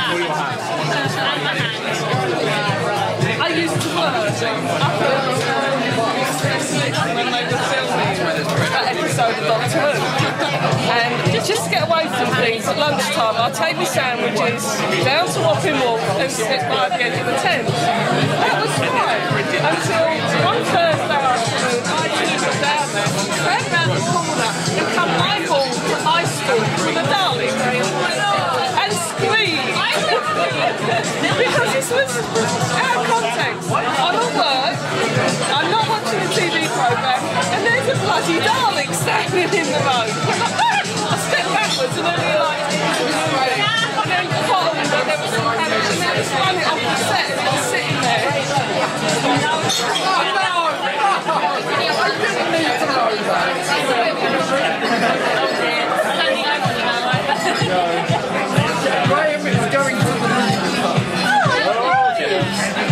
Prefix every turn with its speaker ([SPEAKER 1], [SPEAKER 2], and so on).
[SPEAKER 1] I used to work up when they were filming that episode of Doctor Who. And just to get away from things at lunchtime, I'll take my sandwiches down to Wapping Walk and sit by the edge of the tent. That was fine until one Thursday afternoon I took down there, ran round the corner and come eyeball to high school with a Dalek and screamed because this was out of context. I'm at work, I'm not watching a TV programme, and there's a bloody Dalek standing in the road. I stepped backwards and then realised it was moving. And then bottom there was some cabbage and then just run it off the set and it was sitting there. Oh no! I didn't need to know that. Graham is going to the moon. Oh, I love it.